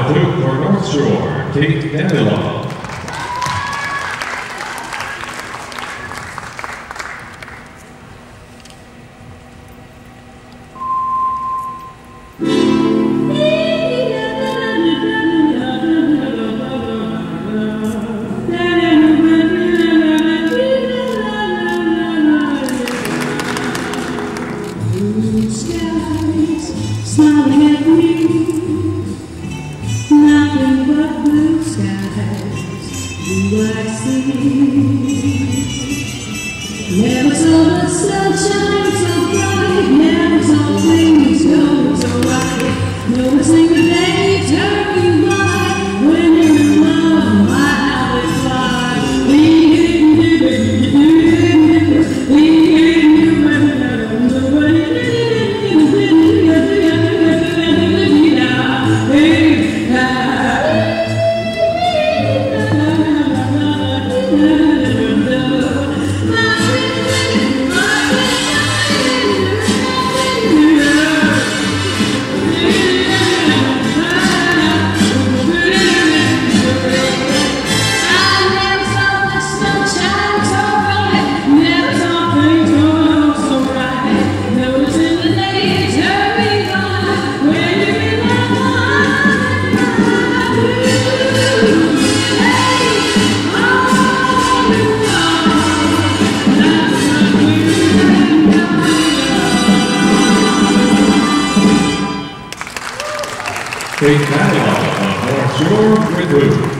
Now, blue for North Shore, Kate Danilov. Blue skies smiling at me, nothing but blue skies do I see. Never saw the sunshine so bright, never saw things go so right. Never seen the day turning by when you're in love. My how it flies. Kate Danilov of North Shore with blue.